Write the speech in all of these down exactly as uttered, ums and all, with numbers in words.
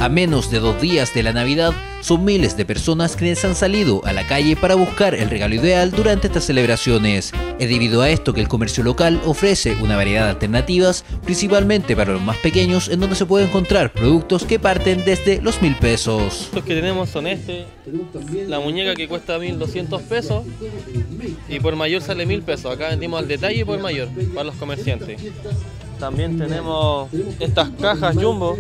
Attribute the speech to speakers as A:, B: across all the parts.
A: menos de dos días de la Navidad, son miles de personas quienes han salido a la calle para buscar el regalo ideal durante estas celebraciones. Es debido a esto que el comercio local ofrece una variedad de alternativas, principalmente para los más pequeños, en donde se puede encontrar productos que parten desde los mil pesos.
B: Los que tenemos son este, la muñeca que cuesta mil doscientos pesos y por mayor sale mil pesos. Acá vendimos al detalle por mayor para los comerciantes. También tenemos estas cajas jumbo,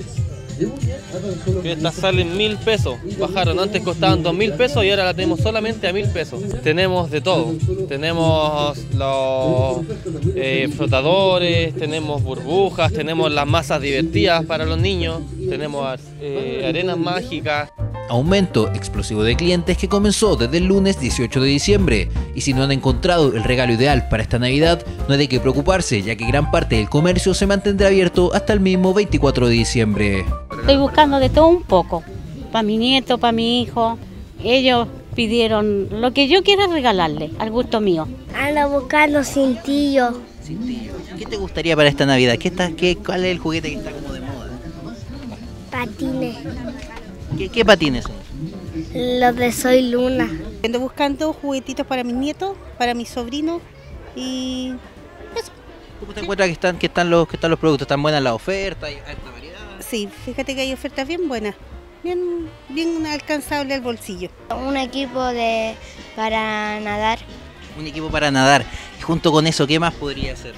B: que estas salen mil pesos, bajaron, antes costaban dos mil pesos y ahora la tenemos solamente a mil pesos. Tenemos de todo, tenemos los eh, flotadores, tenemos burbujas, tenemos las masas divertidas para los niños, tenemos eh, arenas mágicas.
A: Aumento explosivo de clientes que comenzó desde el lunes dieciocho de diciembre, y si no han encontrado el regalo ideal para esta Navidad, no hay de qué preocuparse, ya que gran parte del comercio se mantendrá abierto hasta el mismo veinticuatro de diciembre.
C: Estoy buscando de todo un poco, para mi nieto, para mi hijo. Ellos pidieron lo que yo quiera regalarle, al gusto mío.
D: Ando buscando cintillo.
A: Cintillo. ¿Qué te gustaría para esta Navidad? ¿Qué está, qué, ¿Cuál es el juguete que está como de moda?
D: Patines.
A: ¿Qué, qué patines son?
D: Los de Soy Luna.
E: Ando buscando juguetitos para mis nietos, para mis sobrinos y eso.
A: ¿Cómo te encuentras que están, que están los, que están los productos? ¿Están buenas las ofertas? ¿Hay alta variedad?
E: Sí, fíjate que hay ofertas bien buenas, bien, bien alcanzable al bolsillo.
D: Un equipo de para nadar.
A: Un equipo para nadar. Y junto con eso, ¿qué más podría ser?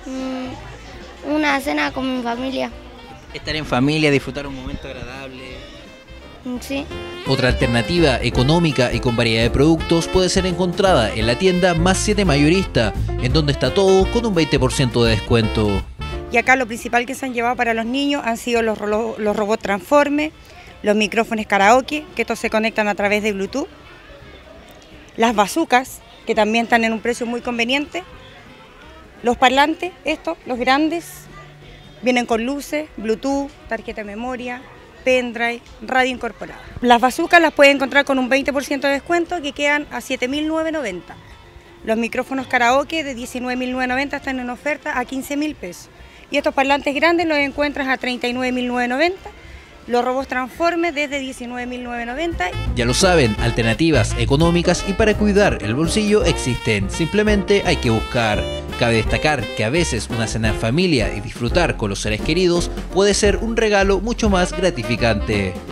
D: Mm, una cena con mi familia.
A: Estar en familia, disfrutar un momento agradable.
D: Sí.
A: Otra alternativa económica y con variedad de productos puede ser encontrada en la tienda Más siete Mayorista, en donde está todo con un veinte por ciento de descuento.
F: Y acá lo principal que se han llevado para los niños han sido los, ro los robots transforme, los micrófonos karaoke, que estos se conectan a través de Bluetooth, las bazucas, que también están en un precio muy conveniente, los parlantes, estos, los grandes, vienen con luces, Bluetooth, tarjeta de memoria, pendrive, radio incorporada. Las bazucas las pueden encontrar con un veinte por ciento de descuento que quedan a siete mil novecientos noventa. Los micrófonos karaoke de diecinueve mil novecientos noventa están en oferta a quince mil pesos. Y estos parlantes grandes los encuentras a treinta y nueve mil novecientos noventa. Los robots transformes desde diecinueve mil novecientos noventa.
A: Ya lo saben, alternativas económicas y para cuidar el bolsillo existen. Simplemente hay que buscar. Cabe destacar que a veces una cena en familia y disfrutar con los seres queridos puede ser un regalo mucho más gratificante.